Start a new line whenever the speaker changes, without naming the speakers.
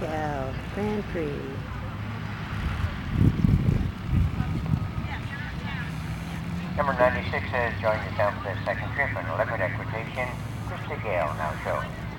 Cal Grand Prix.
Number 96 has joined us down for the second trip, and 11 equitation, Krista Gale now shows.